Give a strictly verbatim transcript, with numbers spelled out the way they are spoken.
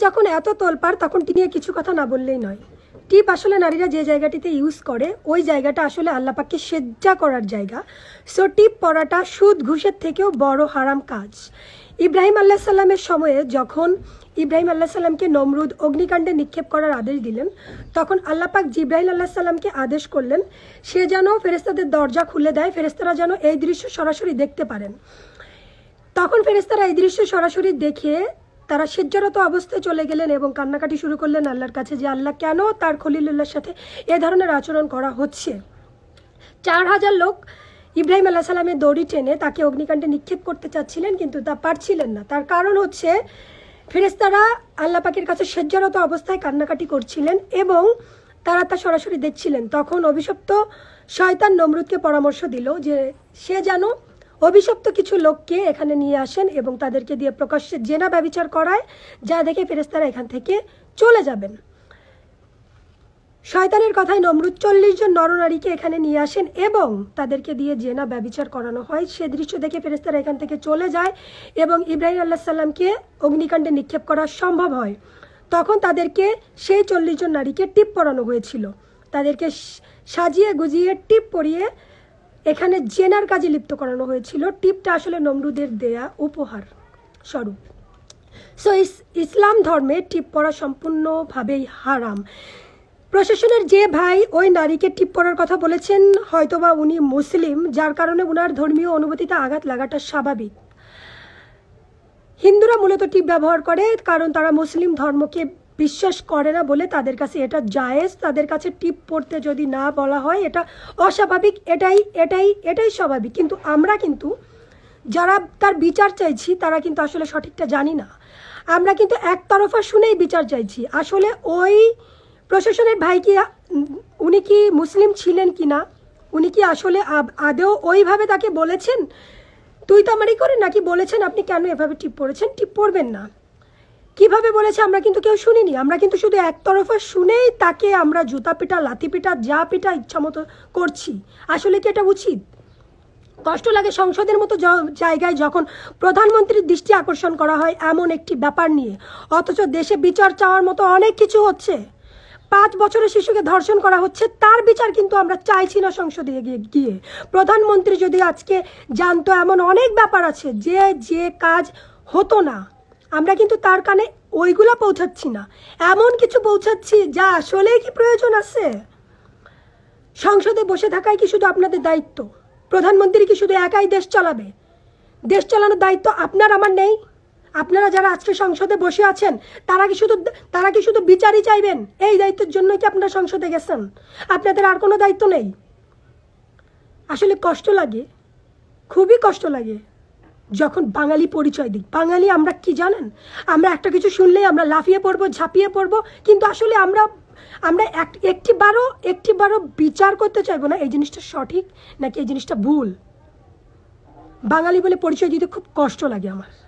যখন এত তোলপাড় তখন টি নিয়ে কিছু কথা না বললেই নয়। টিপ আসলে নারীরা যে জায়গাটিতে ইউজ করে ওই জায়গাটা আসলে আল্লাহ পাককে সেজ্জা করার জায়গা। সো টিপ পরাটা সুদ ঘুষের থেকেও বড় হারাম কাজ। ইব্রাহিম আল্লাহ সাল্লামের সময়ে যখন ইব্রাহিম আল্লাহ সাল্লামকে নমরুদ অগ্নিকাণ্ডে নিক্ষেপ করার আদেশ দিলেন, তখন আল্লাহ পাক জিব্রাইল আল্লাহ সাল্লামকে আদেশ করলেন সে যেন ফেরেশতাদের দরজা খুলে দেয়, ফেরেশতারা যেন এই দৃশ্য সরাসরি দেখতে পারেন। তখন ফেরেশতারা এই দৃশ্য সরাসরি দেখে তারা সিজ্জারত অবস্থায় চলে গেলেন এবং কান্নাকাটি শুরু করলেন আল্লাহর কাছে যে আল্লাহ কেন তার খলিলুল্লাহর সাথে এ ধরনের আচরণ করা হচ্ছে। চার হাজার লোক ইব্রাহিম আল্লাহ সাল্লামের দড়ি টেনে তাকে অগ্নিকাণ্ডে নিক্ষেপ করতে চাচ্ছিলেন, কিন্তু তা পারছিলেন না। তার কারণ হচ্ছে ফেরেশতারা আল্লাহ পাকের কাছে সিজ্জারত অবস্থায় কান্নাকাটি করছিলেন এবং তারা তা সরাসরি দেখছিলেন। তখন অভিশপ্ত শয়তান নমরুদকে পরামর্শ দিল যে সে যেন অভিশপ্ত কিছু লোককে এখানে নিয়ে আসেন এবং তাদেরকে দিয়ে প্রকাশ্যে জেনা ব্যভিচার করায়, যা দেখে ফেরেশতারা এখান থেকে চলে যাবেন। শয়তানের কথায় নমরুদ চল্লিশ জন নরনারীকে এখানে নিয়ে আসেন এবং তাদেরকে দিয়ে জেনা ব্যভিচার করানো হয়। সে দৃশ্য দেখে ফেরেশতারা এখান থেকে চলে যায় এবং ইব্রাহিম আল্লাহ সাল্লামকে অগ্নিকাণ্ডে নিক্ষেপ করা সম্ভব হয়। তখন তাদেরকে সেই চল্লিশ জন নারীকে টিপ পরানো হয়েছিল, তাদেরকে সাজিয়ে গুজিয়ে টিপ পরিয়ে এখানে জেনার কাজে লিপ্ত করানো হয়েছিল। টিপটা আসলে নমরুদের দেয়া উপহার স্বরূপ। সো ইসলাম ধর্মে টিপ পরা সম্পূর্ণভাবেই হারাম। প্রশাসনের যে ভাই ওই নারীকে টিপ পরার কথা বলেছেন, হয়তোবা উনি মুসলিম, যার কারণে উনার ধর্মীয় অনুভূতিতে আঘাত লাগাটা স্বাভাবিক। হিন্দুরা মূলত টিপ ব্যবহার করে কারণ তারা মুসলিম ধর্মকে বিশ্বাস করে না বলে তাদের কাছে এটা জায়েজ। তাদের কাছে টিপ পড়তে যদি না বলা হয় এটা অস্বাভাবিক, এটাই এটাই এটাই স্বাভাবিক। কিন্তু আমরা কিন্তু যারা তার বিচার চাইছি তারা কিন্তু আসলে সঠিকটা জানি না। আমরা কিন্তু একতরফা শুনেই বিচার চাইছি। আসলে ওই প্রশাসনের ভাই কি উনি কি মুসলিম ছিলেন কি না, উনি কি আসলে আদৌ ওইভাবে তাকে বলেছেন তুই তো আমারই করে, নাকি বলেছেন আপনি কেন এভাবে টিপ পড়েছেন, টিপ পড়বেন না, কিভাবে বলেছে আমরা কিন্তু কেউ শুনিনি। আমরা কিন্তু শুধু একতরফা শুনেই তাকে আমরা জুতা পিটা লাথি পিটা যা পিটা ইচ্ছা মতো করছি। আসলে কি এটা উচিত? কষ্ট লাগে সংসদের মতো জায়গায় যখন প্রধানমন্ত্রীর দৃষ্টি আকর্ষণ করা হয় এমন একটি ব্যাপার নিয়ে, অথচ দেশে বিচার চাওয়ার মতো অনেক কিছু হচ্ছে। পাঁচ বছরের শিশুকে ধর্ষণ করা হচ্ছে, তার বিচার কিন্তু আমরা চাইছি না সংসদে গিয়ে। প্রধানমন্ত্রী যদি আজকে জানতো এমন অনেক ব্যাপার আছে যে যে কাজ হতো না, আমরা কিন্তু তার কানে ওইগুলা পৌঁছাচ্ছি না, এমন কিছু পৌঁছাচ্ছি যা আসলেই কি প্রয়োজন আছে? সংসদে বসে থাকাই কি শুধু আপনাদের দায়িত্ব? প্রধানমন্ত্রী কি শুধু একাই দেশ চালাবে? দেশ চালানোর দায়িত্ব আপনার আমার নেই? আপনারা যারা আজকে সংসদে বসে আছেন তারা কি শুধু তারা কি শুধু বিচারই চাইবেন? এই দায়িত্বের জন্য কি আপনারা সংসদে গেছেন? আপনাদের আর কোনো দায়িত্ব নেই? আসলে কষ্ট লাগে, খুবই কষ্ট লাগে যখন বাঙালি পরিচয় দিই। বাঙালি আমরা কি জানেন? আমরা একটা কিছু শুনলেই আমরা লাফিয়ে পড়বো, ঝাঁপিয়ে পড়বো, কিন্তু আসলে আমরা আমরা একটি বারও একটি বারও বিচার করতে চাইবো না এই জিনিসটা সঠিক নাকি এই জিনিসটা ভুল। বাঙালি বলে পরিচয় দিতে খুব কষ্ট লাগে আমার।